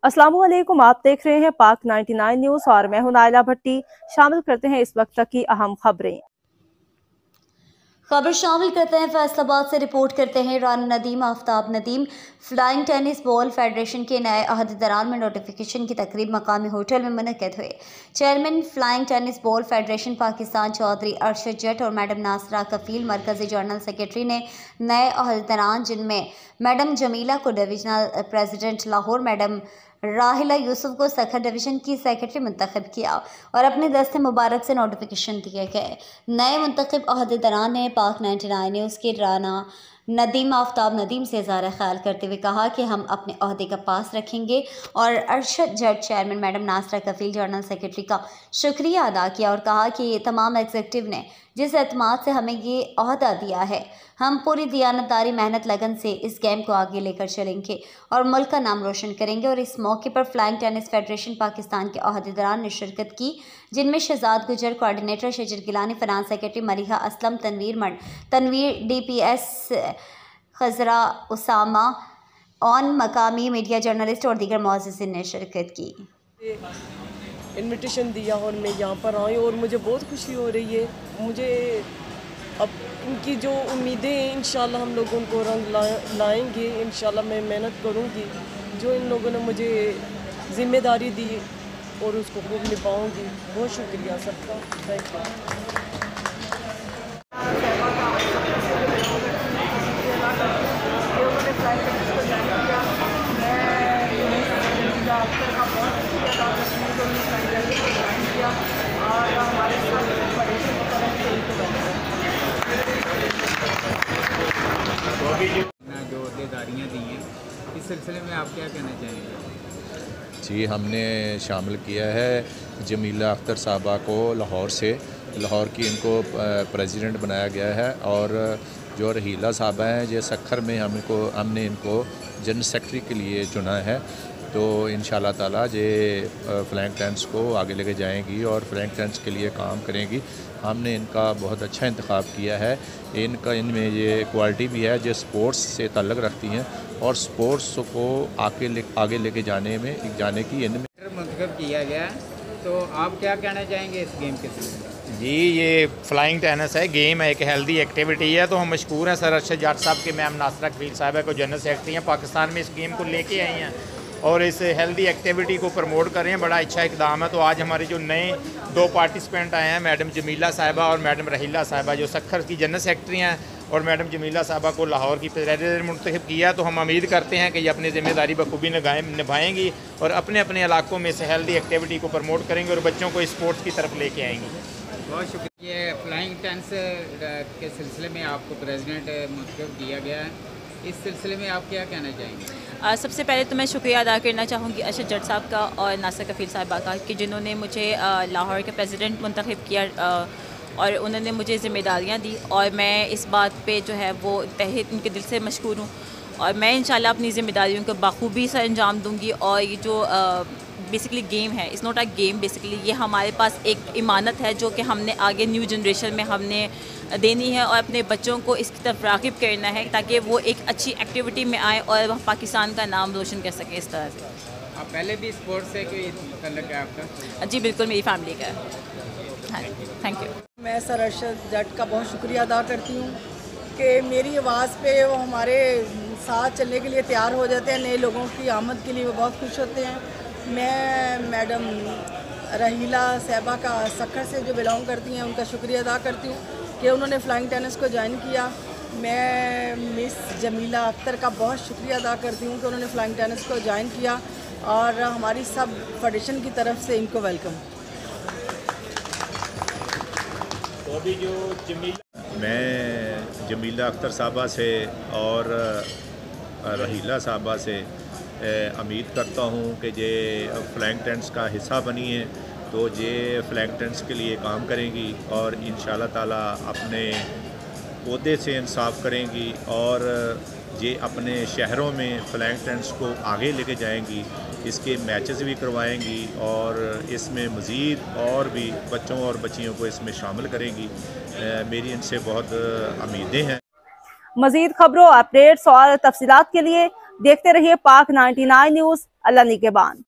अस्सलामुअलैकुम, आप देख रहे हैं पाक 99 न्यूज और मैं हूं नाइला भट्टी। शामिल करते हैं इस वक्त तक की अहम खबरें। खबर शामिल करते हैं फैसलाबाद से। रिपोर्ट करते हैं Rana Nadeem Aftab Nadeem. Flying tennis ball federation के नए अहदेदारान में नोटिफिकेशन की तकरीब मकामी होटल में मुनक्किद हुई। Chairman flying tennis ball federation Pakistan Chaudhry Arshad Jat और मैडम नासरा कफील मरकजी जनरल सेक्रेटरी ने नए अहदेदारान जिनमें मैडम जमीला को डिविजनल प्रेसिडेंट लाहौर, मैडम राहिला यूसुफ को सखर डिवीज़न की सेक्रेटरी मुंतखब किया और अपने दस्ते मुबारक से नोटिफिकेशन दिए गए। नए मुंतखब अहदेदारान ने पाक 99 न्यूज़ के राना नदीम आफ्ताब नदीम से इज़हार ख्याल करते हुए कहा कि हम अपने अहदे का पास रखेंगे और Arshad Jat chairman madam Nasra Kafeel general secretary का शुक्रिया अदा किया और कहा कि तमाम एग्जीक्यूटिव ने जिस एतमाद से हमें ये अहदा दिया है, हम पूरी दियानतदारी, मेहनत, लगन से इस गेम को आगे लेकर चलेंगे और मुल्क का नाम रोशन करेंगे। और इस मौके पर फ्लाइंग टेनिस फेडरेशन पाकिस्तान के अहदेदारान ने शिरकत की, जिनमें Shahzad Gujjar coordinator, Shajar Gilani finance secretary, Mariha Aslam, Tanveer DPS, Khazra Usama ऑन, मकामी मीडिया जर्नलिस्ट और दीगर मुअज़्ज़िज़ीन ने शिरकत की। इन्विटेशन दिया और मैं यहाँ पर आई और मुझे बहुत खुशी हो रही है। मुझे अब इनकी जो उम्मीदें हैं, इंशाल्लाह हम लोग उनको रंग लाएंगे। इंशाल्लाह मैं मेहनत करूँगी, जो इन लोगों ने मुझे ज़िम्मेदारी दी और उसको खूब निभाऊँगी। बहुत शुक्रिया सबका, थैंक यू। और हमारे साथ परेशान की तरफ से जो अहदेदारियाँ दी हैं, इस सिलसिले में आप क्या कहना चाहेंगे? जी, हमने शामिल किया है जमीला अख्तर साहबा को लाहौर से। लाहौर की इनको प्रेसिडेंट बनाया गया है और जो रहीला साहबा हैं ये सखर में हमने इनको जनरल सेक्रेटरी के लिए चुना है। तो इंशाल्लाह ताला ये फ्लाइंग टेनिस को आगे लेके जाएंगी और फ्लाइंग टेनिस के लिए काम करेंगी। हमने इनका बहुत अच्छा इंतखाब किया है। इनमें ये क्वालिटी भी है जो स्पोर्ट्स से ताल्लुक़ रखती हैं और स्पोर्ट्स को आगे लेके जाने की इनमें मुंतखब किया गया। तो आप क्या कहना चाहेंगे इस गेम के सिलसिले? जी, ये फ्लाइंग टेनिस है, गेम है, एक हेल्दी एक्टिविटी है। तो हम मशकूर हैं सर अरशद जट साहब के, मैम नासरा कफील साहब को जनरल सेक्रेटरी हैं, पाकिस्तान में इस गेम को लेके आई हैं और इस हेल्दी एक्टिविटी को प्रमोट कर रहे हैं। बड़ा अच्छा इकदाम है। तो आज हमारे जो नए 2 पार्टिसिपेंट आए हैं, मैडम जमीला साहिबा और मैडम रहीला साहिबा, जो सखर की जनरल सेक्रेटरी हैं, और मैडम जमीला साहिबा को लाहौर की प्रेसिडेंट मुंतखब किया। तो हम उम्मीद करते हैं कि ये अपनी ज़िम्मेदारी बखूबी निभाएंगी और अपने अपने इलाकों में से हेल्दी एक्टिविटी को प्रमोट करेंगे और बच्चों को स्पोर्ट्स की तरफ लेके आएंगी। बहुत शुक्रिया। ये फ्लाइंग टेनिस के सिलसिले में आपको प्रेसिडेंट मुंतखब किया गया है, इस सिलसिले में आप क्या कहना चाहेंगे? सबसे पहले तो मैं शुक्रिया अदा करना चाहूँगी अरशद जट साहब का और नासरा कफील साहिबा का कि जिन्होंने मुझे लाहौर के प्रेसिडेंट मुंतखब किया और उन्होंने मुझे ज़िम्मेदारियाँ दी और मैं इस बात पे जो है वो तहे उनके दिल से मशकूर हूँ और मैं इंशाल्लाह अपनी ज़िम्मेदारियों को बखूबी से अंजाम दूँगी। और ये जो बेसिकली गेम है, it's not a game, basically ये हमारे पास एक इमानत है जो कि हमने आगे न्यू जनरेशन में हमने देनी है और अपने बच्चों को इसकी तरफ राग़िब करना है ताकि वो एक अच्छी एक्टिविटी में आए और वह पाकिस्तान का नाम रोशन कर सकें इस तरह से। आप पहले भी स्पोर्ट्स से कोई तल्लुक़ है आपका? जी बिल्कुल, मेरी फैमिली का है। हाँ, थैंक यू। मैं सर अरशद जट का बहुत शुक्रिया अदा करती हूँ कि मेरी आवाज़ पे वो हमारे साथ चलने के लिए तैयार हो जाते हैं। नए लोगों की आमद के लिए वो बहुत खुश होते हैं। मैं मैडम रहीला साहिबा का सखर से जो बिलोंग करती हैं उनका शुक्रिया अदा करती हूँ कि उन्होंने फ्लाइंग टेनिस को ज्वाइन किया। मैं मिस जमीला अख्तर का बहुत शुक्रिया अदा करती हूँ कि उन्होंने फ्लाइंग टेनिस को ज्वाइन किया और हमारी सब फेडरेशन की तरफ से इनको वेलकम। तो अभी जो मैं जमीला अख्तर साहबा से और रहीला साहबा से उम्मीद करता हूँ कि ये फ्लाइंग टेनिस का हिस्सा बनी है, तो ये फ्लाइंग टेनिस के लिए काम करेंगी और इंशाल्लाह ताला अपने ओहदे से इंसाफ करेंगी और ये अपने शहरों में फ्लाइंग टेनिस को आगे लेके जाएंगी। इसके मैचेस भी करवाएंगी और इसमें मज़ीद और भी बच्चों और बच्चियों को इसमें शामिल करेंगी। मेरी इनसे बहुत उम्मीदें हैं। मज़ीद खबरों, अपडेट्स और तफसीलात के लिए देखते रहिए पाक 99 न्यूज़। अल्लाह निगहबान।